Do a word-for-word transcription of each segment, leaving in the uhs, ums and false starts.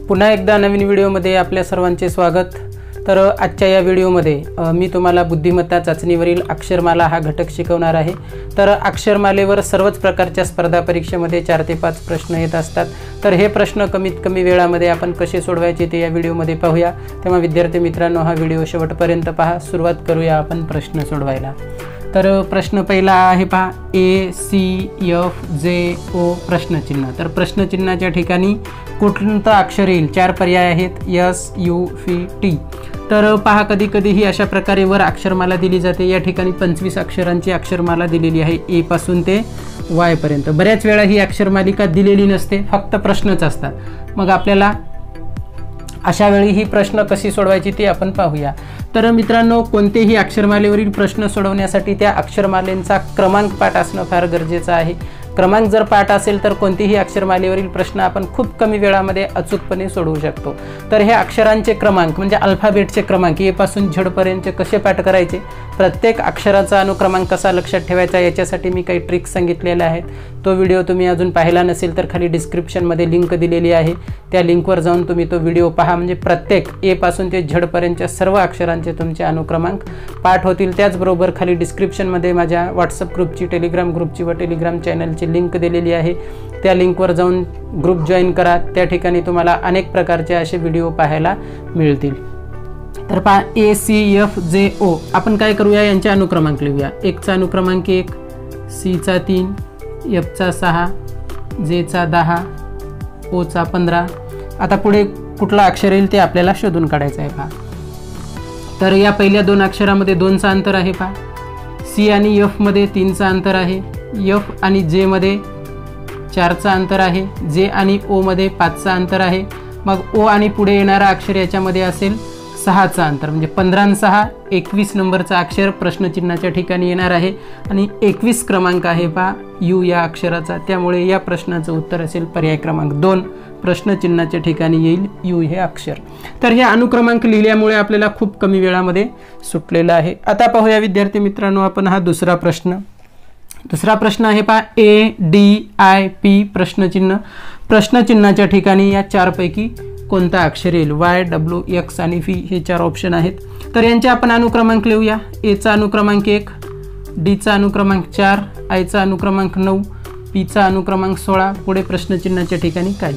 पुन्हा एकदा नवीन व्हिडिओमध्ये आपल्या सर्वांचे स्वागत। तर आजच्या या व्हिडिओमध्ये मी तुम्हाला बुद्धिमत्ता चाचणीवरील अक्षरमाला हा घटक शिकवणार आहे। तर अक्षरमालेवर सर्वच प्रकारच्या स्पर्धा परीक्षेमध्ये चार ते पाच प्रश्न येत असतात। तर हे प्रश्न कमीत कमी वेळामध्ये आपण कसे सोडवायचे ते या व्हिडिओमध्ये पाहूया। तेव्हा विद्यार्थी मित्रांनो हा व्हिडिओ शेवटपर्यंत पहा। सुरुवात करूया आपण प्रश्न सोडवायला। तर प्रश्न पहिला आहे पहा, ए सी एफ जे ओ प्रश्नचिन्ह। तर प्रश्नचिन्हाच्या ठिकाणी कुठलं अक्षर येईल? चार पर्याय आहेत, एस यू व्ही टी। तर पहा कधी कधी ही अशा प्रकारे वर अक्षरमाला दिली जाते। या ठिकाणी पंचवीस अक्षरांची अक्षरमाला दिलेली आहे, ए पासून ते वाय पर्यंत। बऱ्याच वेळा ही अक्षरमालिका दिलेली नसते, फक्त प्रश्नच असतात। मग आपल्याला अशा वेळी ही प्रश्न कशी सोडवायची ते आपण पाहूया। तर मित्रांनो, कोणतेही अक्षरमालेवरील प्रश्न सोडवण्यासाठी त्या अक्षरमालेचा क्रमांक पाठ असणं फार गरजेचं आहे। क्रमांक जर पाठ असेल तर कोणतेही अक्षरमालेवरील प्रश्न आपण खूप कमी वेळामध्ये अचूकपणे सोडवू शकतो। तर हे अक्षरांचे क्रमांक म्हणजे अल्फाबेटचे क्रमांक ए पासून झेड पर्यंतचे कसे पाठ करायचे, प्रत्येक अक्षराचा अनुक्रमांक कसा लक्षात ठेवायचा, याच्यासाठी मी काही ट्रिक्स सांगितलेल्या आहेत। तो व्हिडिओ तुम्ही अजून पाहिला नसेल तर खाली डिस्क्रिप्शनमध्ये लिंक दिलेली आहे, त्या लिंकवर जाऊन तुम्ही तो व्हिडिओ पहा। म्हणजे प्रत्येक ए पासून ते झेड पर्यंतच्या सर्व अक्षरांचे तुमचे अनुक्रमांक पाठ होतील। त्याचबरोबर खाली डिस्क्रिप्शनमध्ये माझ्या व्हॉट्सअप ग्रुपची, टेलिग्राम ग्रुपची व टेलिग्राम चॅनलची लिंक दिलेली आहे, त्या लिंकवर जाऊन ग्रुप जॉईन करा। त्या ठिकाणी तुम्हाला अनेक प्रकारचे असे व्हिडिओ पाहायला मिळतील। तर पहा, ए सी एफ जे ओ आपण काय करूया, यांचे अनुक्रमांक लिहूया। एकचा अनुक्रमांक एक, सीचा तीन, एफचा सहा, जेचा दहा, ओचा पंधरा। आता पुढे कुठला अक्षर येईल ते आपल्याला शोधून काढायचं आहे। पहा, तर या पहिल्या दोन अक्षरामध्ये दोनचा अंतर आहे। पहा, सी आणि एफ मध्ये तीनचा अंतर आहे, एफ आणि जे मध्ये चारचा अंतर आहे, जे आणि ओ मध्ये पाचचा अंतर आहे। मग ओ आणि पुढे येणारा अक्षर याच्यामध्ये असेल सहाचा अंतर, म्हणजे पंधरा आणि सहा एकवीस नंबरचा अक्षर प्रश्नचिन्हाच्या ठिकाणी येणार आहे आणि एकवीस क्रमांक आहे पहा यू या अक्षराचा। त्यामुळे या प्रश्नाचं उत्तर असेल पर्याय क्रमांक दोन, प्रश्नचिन्हाच्या ठिकाणी येईल यू हे अक्षर। तर हे अनुक्रमांक लिहिल्यामुळे आपल्याला खूप कमी वेळामध्ये सुटलेला आहे। आता पाहूया विद्यार्थी मित्रांनो आपण हा दुसरा प्रश्न। दुसरा प्रश्न आहे पहा, ए डी आय पी प्रश्नचिन्ह। प्रश्नचिन्हाच्या ठिकाणी या चारपैकी कोणता अक्षर येईल? वाय, डब्ल्यू, एक्स आणि व्ही हे चार ऑप्शन आहेत। तर यांचे आपण अनुक्रमांक लिहूया। एचा अनुक्रमांक एक, डीचा अनुक्रमांक चार, आयचा अनुक्रमांक नऊ, पीचा अनुक्रमांक सोळा। पुढे प्रश्नचिन्हाच्या ठिकाणी काय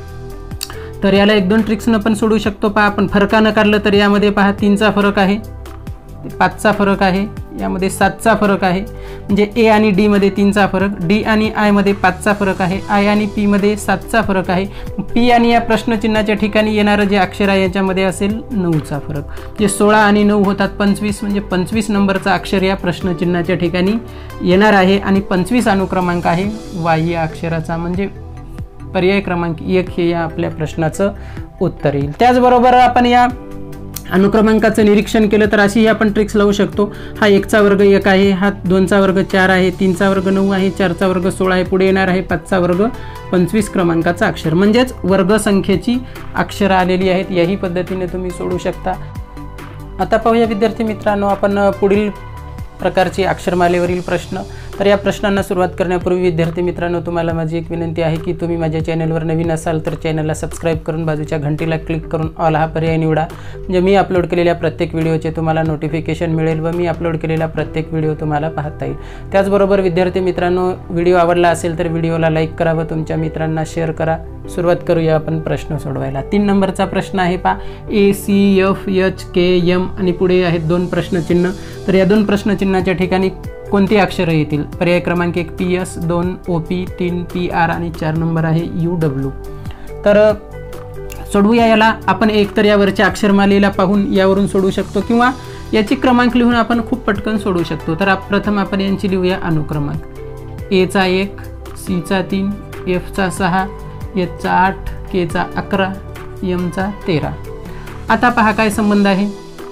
येईल? तर याला एक दोन ट्रिक्सनं पण सोडू शकतो। पहा, आपण फरकानं काढलं तर यामध्ये पहा तीनचा फरक आहे, पाचचा फरक आहे, यामध्ये सातचा फरक आहे। म्हणजे ए आणि डी मध्ये तीनचा फरक, डी आणि आय मध्ये पाचचा फरक आहे, आय आणि पी मध्ये सातचा फरक आहे। पी आणि या प्रश्नचिन्हाच्या ठिकाणी येणारं जे अक्षर आहे याच्यामध्ये असेल नऊचा फरक। म्हणजे सोळा आणि नऊ होतात पंचवीस, म्हणजे पंचवीस नंबरचा अक्षर या प्रश्नचिन्हाच्या ठिकाणी येणार आहे आणि पंचवीस अनुक्रमांक आहे वाय या अक्षराचा। म्हणजे पर्याय क्रमांक एक हे या आपल्या प्रश्नाचं उत्तर येईल। त्याचबरोबर आपण या अनुक्रमांकाचं निरीक्षण केलं तर अशी आपण ट्रिक्स लावू शकतो। हा एकचा वर्ग एक आहे, हा दोनचा वर्ग चार आहे, तीनचा वर्ग नऊ आहे, चारचा वर्ग सोळा आहे, पुढे येणार आहे पाचचा वर्ग पंचवीस क्रमांकाचा अक्षर। म्हणजेच वर्गसंख्येची अक्षरं आलेली आहेत। याही पद्धतीने तुम्ही सोडू शकता। आता पाहूया विद्यार्थी मित्रांनो आपण पुढील प्रकारचे अक्षरमालेवरील प्रश्न। तर या प्रश्नांना सुरुवात करण्यापूर्वी विद्यार्थी मित्रांनो तुम्हाला माझी एक विनंती आहे की तुम्ही माझ्या चॅनलवर नवीन असाल तर चॅनलला सबस्क्राईब करून बाजूच्या घंटीला क्लिक करून ऑल हा पर्याय निवडा। म्हणजे मी अपलोड केलेल्या प्रत्येक व्हिडिओचे तुम्हाला नोटिफिकेशन मिळेल व मी अपलोड केलेला प्रत्येक व्हिडिओ तुम्हाला पाहता येईल। त्याचबरोबर विद्यार्थी मित्रांनो, व्हिडिओ आवडला असेल तर व्हिडिओला लाईक करा व तुमच्या मित्रांना शेअर करा। सुरुवात करूया आपण प्रश्न सोडवायला। तीन नंबरचा प्रश्न आहे पहा, A C F H K M आणि पुढे आहेत दोन प्रश्नचिन्ह। तर या दोन प्रश्नचिन्हाच्या ठिकाणी कोणती अक्षरं येतील? पर्याय क्रमांक एक पी एस, दोन ओ पी, तीन पी आर आणि चार नंबर आहे यू डब्ल्यू। तर सोडवूया याला आपण। एक तर यावरच्या अक्षरमालेला पाहून यावरून सोडवू शकतो किंवा याची क्रमांक लिहून आपण खूप पटकन सोडवू शकतो। तर प्रथम आपण यांची लिहूया अनुक्रमांक। एचा एक, सीचा तीन, एफचा सहा, एचचा आठ, केचा अकरा, एमचा तेरा। आता पहा काय संबंध आहे।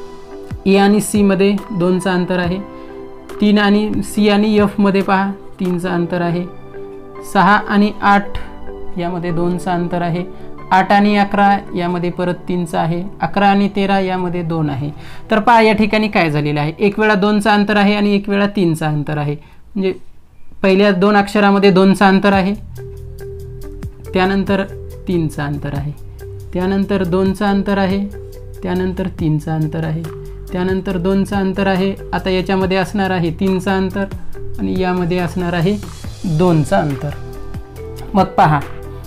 ए आणि सी मध्ये दोनचा अंतर आहे, तीन आणि सी आणि एफ मध्ये पहा तीनचा अंतर आहे, सहा आणि आठ यामध्ये दोनचा अंतर आहे, आठ आणि अकरा यामध्ये परत तीनचा आहे, अकरा आणि तेरा यामध्ये दोन आहे। तर पहा या ठिकाणी काय झालेलं आहे, एक वेळा दोनचा अंतर आहे आणि एक वेळा तीनचा अंतर आहे। म्हणजे पहिल्या दोन अक्षरामध्ये दोनचा अंतर आहे, त्यानंतर तीनचा अंतर आहे। त्यानंतर दोनचा अंतर आहे, त्यानंतर तीनचा अंतर आहे, त्यानंतर दोनचा अंतर आहे, आता याच्यामध्ये असणार आहे तीनचा अंतर आणि यामध्ये असणार आहे दोनचा अंतर. मग पहा,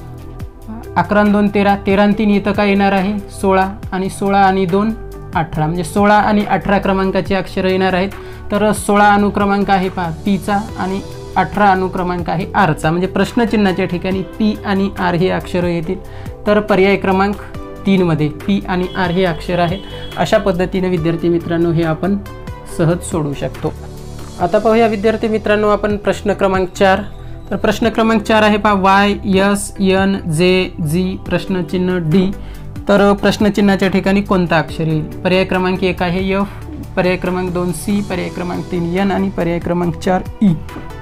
अकरा दोन तेरा, तेरा तीन इथं काय येणार आहे सोळा, आणि सोळा आणि दोन अठरा, म्हणजे सोळा आणि अठरा क्रमांकाची अक्षरं येणार आहेत. तर सोळा अनुक्रमांक आहे पहा पीचा आणि अठरा अनुक्रमांक आहे आरचा, म्हणजे प्रश्नचिन्हाच्या ठिकाणी पी आणि आर हे अक्षरं येतील. तर पर्याय क्रमांक तीनमध्ये पी आणि आर हे अक्षर आहेत. अशा पद्धतीने विद्यार्थी मित्रांनो हे आपण सहज सोडवू शकतो. आता पाहूया विद्यार्थी मित्रांनो आपण प्रश्न क्रमांक चार. तर प्रश्न क्रमांक चार आहे पहा वाय एस एन जे जी प्रश्नचिन्ह डी. तर प्रश्नचिन्हाच्या ठिकाणी कोणता अक्षर येईल? पर्याय क्रमांक एक आहे एफ, पर्याय क्रमांक दोन सी, पर्याय क्रमांक तीन एन आणि पर्याय क्रमांक चार ई.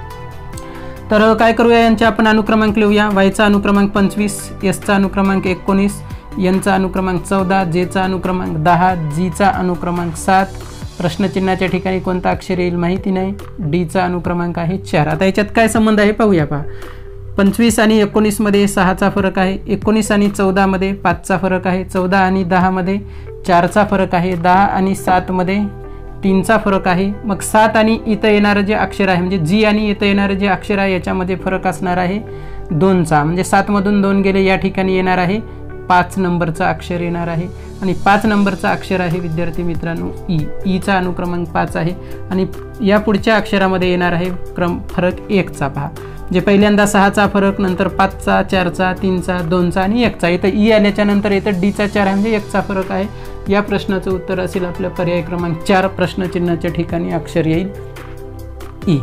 तर काय करूया, यांचे आपण अनुक्रमांक लिहूया. वायचा अनुक्रमांक पंचवीस, एसचा अनुक्रमांक एकोणीस, एनचा अनुक्रमांक चौदा, जेचा अनुक्रमांक दहा, जीचा अनुक्रमांक सात. प्रश्नचिन्हाच्या ठिकाणी कोणता अक्षर येईल माहिती नाही. डीचा अनुक्रमांक आहे चार. आता याच्यात काय संबंध आहे पाहूया. पहा, पंचवीस आणि एकोणीसमध्ये सहाचा फरक आहे, एकोणीस आणि चौदामध्ये पाचचा फरक आहे, चौदा आणि दहामध्ये चारचा फरक आहे, दहा आणि सातमध्ये तीनचा फरक आहे. मग सात आणि इथं येणारं जे अक्षर आहे म्हणजे जी आणि इथं येणारं जे अक्षर आहे याच्यामध्ये फरक असणार आहे दोनचा, म्हणजे सातमधून दोन गेले, या ठिकाणी येणार आहे पाच नंबरचा अक्षर येणार आहे. आणि पाच नंबरचा अक्षर आहे विद्यार्थी मित्रांनो ई. ईचा अनुक्रमांक पाच आहे आणि या पुढच्या अक्षरामध्ये येणार आहे क्रम फरक एकचा. पहा, जे पहिल्यांदा सहाचा फरक, नंतर पाचचा, चारचा, तीनचा, दोनचा आणि एकचा. इथं ई आल्याच्या नंतर इथं डीचा चार आहे म्हणजे एकचा फरक आहे. या प्रश्नाचं उत्तर असेल आपलं पर्याय क्रमांक चार. प्रश्नचिन्हाच्या ठिकाणी अक्षर येईल ई.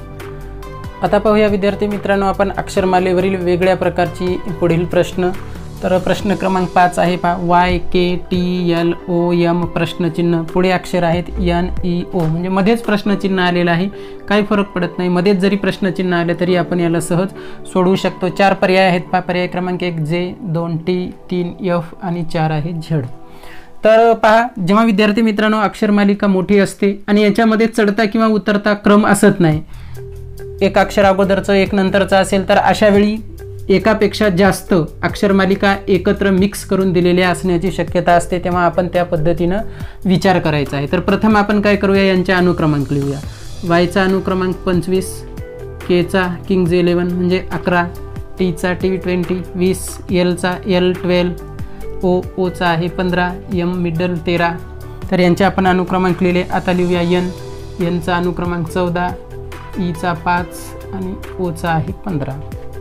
आता पाहूया विद्यार्थी मित्रांनो आपण अक्षरमालेवरील वेगळ्या प्रकारची पुढील प्रश्न. तर प्रश्न क्रमांक पाच आहे पहा Y K T L O M प्रश्नचिन्ह, पुढे अक्षर आहेत एन ई ओ, म्हणजे मध्येच प्रश्नचिन्ह आलेलं आहे. काही फरक पडत नाही, मध्येच जरी प्रश्नचिन्ह आले तरी आपण याला सहज सोडवू शकतो. चार पर्याय आहेत पहा, पर्याय क्रमांक एक जे, दोन टी, तीन एफ आणि चार आहे झेड. तर पहा, जेव्हा विद्यार्थी मित्रांनो अक्षरमालिका मोठी असते आणि याच्यामध्ये चढता किंवा उतरता क्रम असत नाही, एक अक्षर अगोदरचं एक नंतरचं असेल, तर अशा वेळी एकापेक्षा जास्त अक्षरमालिका एकत्र मिक्स करून दिलेल्या असण्याची शक्यता असते. तेव्हा आपण त्या पद्धतीनं विचार करायचा आहे. तर प्रथम आपण काय करूया, यांचे अनुक्रमांक लिहूया. वायचा अनुक्रमांक पंचवीस, केचा किंग्ज इलेवन म्हणजे अकरा, टीचा टी ट्वेंटी वीस, एलचा एल ट्वेल्व, ओ ओचा आहे पंधरा, एम मिडल तेरा. तर यांचे आपण अनुक्रमांक लिहिले. आता लिहूया एन. एनचा अनुक्रमांक चौदा, ईचा पाच आणि ओचा आहे पंधरा.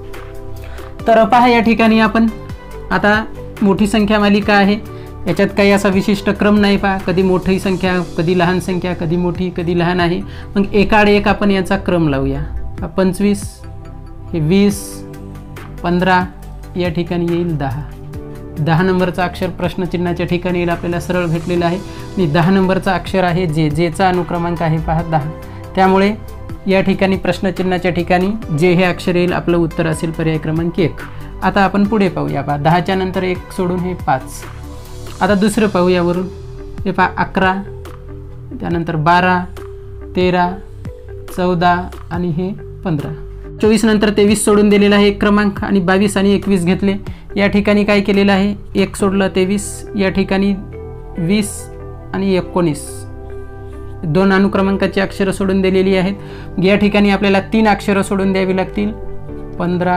तर पहा, या ठिकाणी आपण आता मोठी संख्या मालिका आहे, याच्यात काही असा विशिष्ट क्रम नाही. पहा, कधी मोठी संख्या, कधी लहान संख्या, कधी मोठी, कधी लहान आहे. मग एकाड एक आपण याचा क्रम लावूया. पंचवीस हे वीस, पंधरा, या ठिकाणी येईल दहा. दहा नंबरचा अक्षर प्रश्नचिन्हाच्या ठिकाणी येईल, आपल्याला सरळ भेटलेला आहे. आणि दहा नंबरचा अक्षर आहे जे, जेचा अनुक्रमांक आहे पहा दहा. त्यामुळे या ठिकाणी प्रश्नचिन्हाच्या ठिकाणी जे हे अक्षर येईल, आपलं उत्तर असेल पर्याय क्रमांक एक. आता आपण पुढे पाहूया. पहा, दहाच्या नंतर एक सोडून हे पाच. आता दुसरं पाहूया वरून. हे पहा अकरा, त्यानंतर बारा, तेरा, चौदा आणि हे पंधरा. चोवीस नंतर तेवीस सोडून दिलेला आहे एक क्रमांक आणि बावीस आणि एकवीस घेतले. या ठिकाणी काय केलेलं आहे, एक सोडलं तेवीस, या ठिकाणी वीस आणि एकोणीस दोन अनुक्रमांकाची अक्षरं सोडून दिलेली आहेत. या ठिकाणी आपल्याला तीन अक्षरं सोडून द्यावी लागतील. पंधरा,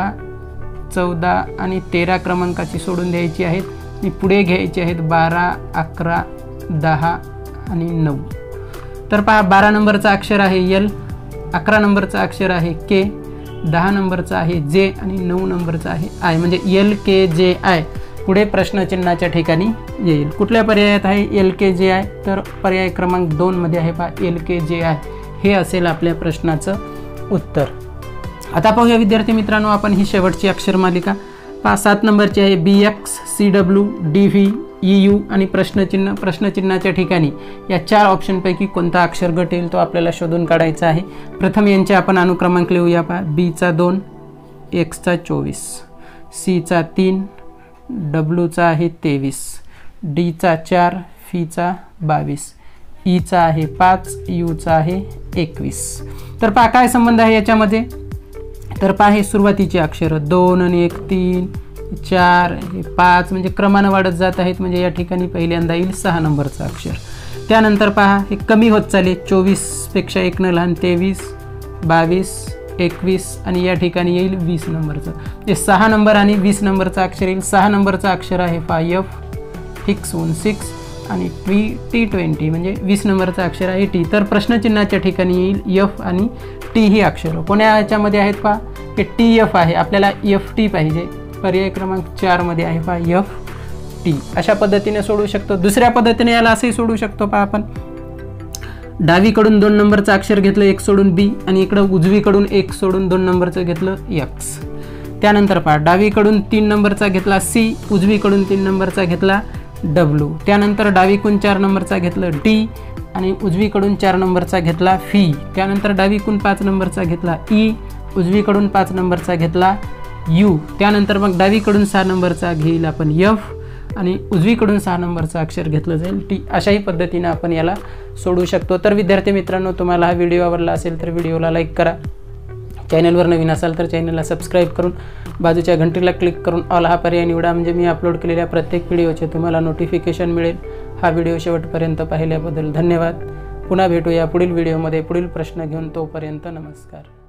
चौदा आणि तेरा क्रमांकाची सोडून द्यायची आहेत आणि पुढे घ्यायची आहेत बारा, अकरा, दहा आणि नऊ. तर पहा, बारा नंबरचा अक्षर आहे एल, अकरा नंबरचा अक्षर आहे के, दहा नंबरचा आहे जे आणि नऊ नंबरचा आहे आय, म्हणजे एल के जे आय पुढे प्रश्नचिन्हाच्या ठिकाणी येईल. कुठल्या पर्यायात आहे एल के जे आय, तर पर्याय क्रमांक दोनमध्ये आहे पहा एल के जे आय, हे असेल आपल्या प्रश्नाचं उत्तर. आता पाहूया विद्यार्थी मित्रांनो आपण ही शेवटची अक्षरमालिका. पहा, सात नंबरची आहे B X C W D V E U आणि प्रश्नचिन्ह. प्रश्नचिन्हाच्या ठिकाणी या चार ऑप्शनपैकी कोणता अक्षर गट येईल तो आपल्याला शोधून काढायचा आहे. प्रथम यांचे आपण अनुक्रमांक लिहूया. पहा, बीचा दोन, एक्सचा चोवीस, सीचा तीन, डब्ल्यूचा आहे तेवीस, डीचा चार, फीचा बावीस, ईचा आहे पाच, यूचा आहे एकवीस. तर पहा काय संबंध आहे याच्यामध्ये. तर पहा, हे सुरुवातीचे अक्षर दोन आणि एक तीन, चार, हे पाच, म्हणजे क्रमानं वाढत जात आहेत. म्हणजे या ठिकाणी पहिल्यांदा येईल सहा नंबरचं अक्षर. त्यानंतर पहा हे कमी होत चालेल, चोवीसपेक्षा एक न लहान तेवीस, बावीस, एकवीस आणि या ठिकाणी येईल वीस नंबरचं. हे सहा नंबर आणि वीस नंबरचं अक्षर येईल. सहा नंबरचं अक्षर आहे पहा एफ, फिक्स वन सिक्स आणि टी टी ट्वेंटी, म्हणजे वीस नंबरचं अक्षर आहे टी. तर प्रश्नचिन्हाच्या ठिकाणी येईल एफ आणि टी ही अक्षरं. कोण्या याच्यामध्ये आहेत पहा, हे टी एफ आहे, आपल्याला एफ टी पाहिजे. पर्याय क्रमांक चारमध्ये आहे पहा एफ टी. अशा पद्धतीने सोडू शकतो. दुसऱ्या पद्धतीने याला असंही सोडू शकतो पहा आपण. डावीकडून दोन नंबरचं अक्षर घेतलं एक सोडून बी आणि इकडं उजवीकडून एक सोडून दोन नंबरचं घेतलं एक्स. त्यानंतर पहा डावीकडून तीन नंबरचा घेतला सी, उजवीकडून तीन नंबरचा घेतला डब्ल्यू. त्यानंतर डावीकडून चार नंबरचा घेतलं डी आणि उजवीकडून चार नंबरचा घेतला फी. त्यानंतर डावीकडून पाच नंबरचा घेतला ई, उजवीकडून पाच नंबरचा घेतला यू. त्यानंतर मग डावीकडून सहा नंबरचा घेईल आपण एफ आणि उजवीकडून सहा नंबरचं अक्षर घेतलं जाईल टी. अशाही पद्धतीने आपण याला सोडू शकतो. तर विद्यार्थी मित्रांनो, तुम्हाला हा व्हिडिओ आवडला असेल तर व्हिडिओला लाईक करा. चॅनलवर नवीन असाल तर चॅनलला सबस्क्राईब करून बाजूच्या घंटीला क्लिक करून ऑल हा पर्याय निवडा, म्हणजे मी अपलोड केलेल्या प्रत्येक व्हिडिओचे तुम्हाला नोटिफिकेशन मिळेल. हा व्हिडिओ शेवटपर्यंत पाहिल्याबद्दल धन्यवाद. पुन्हा भेटूया पुढील व्हिडिओमध्ये पुढील प्रश्न घेऊन. तोपर्यंत नमस्कार.